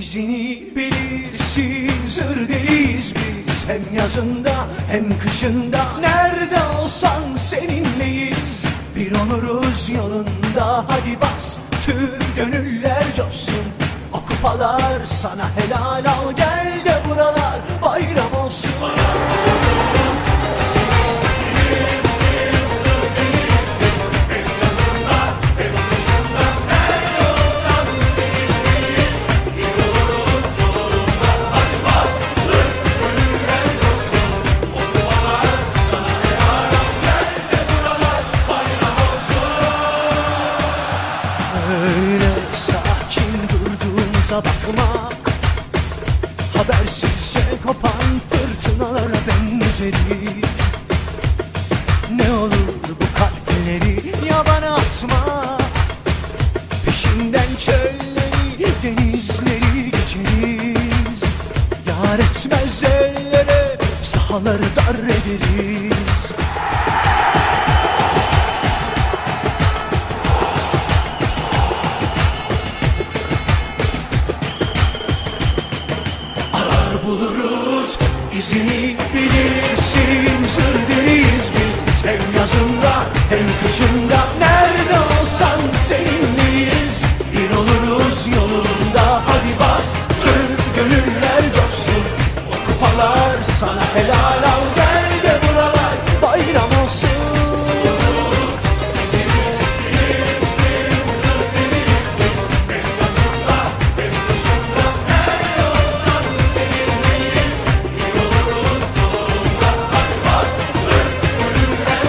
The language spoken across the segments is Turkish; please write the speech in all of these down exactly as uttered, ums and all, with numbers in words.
İzini bilirsin, zır deliyiz biz. Hem yazında hem kışında, nerede olsan seninleyiz. Bir oluruz yolunda, hadi bastır gönüller coşsun. O kupalar sana helal, al gel de buralar bayram olsun. Öyle sakin durduğumuza bakma, habersizce kopan fırtınalara benzeriz. Ne olur bu kalpleri yabana atma, peşinden çölleri denizleri geçeriz. Yar etmez ellere sahaları dar ederiz. Buluruz, izini bilirsin, zır deliyiz biz. Hem yazında hem kışında, nerede olsan seninleyiz. Bir oluruz yolunda, hadi bastır gönüller coşsun. O kupalar sana helal, al gel de buralar bayram olsun.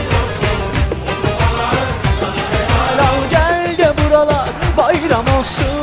Bayram olsun.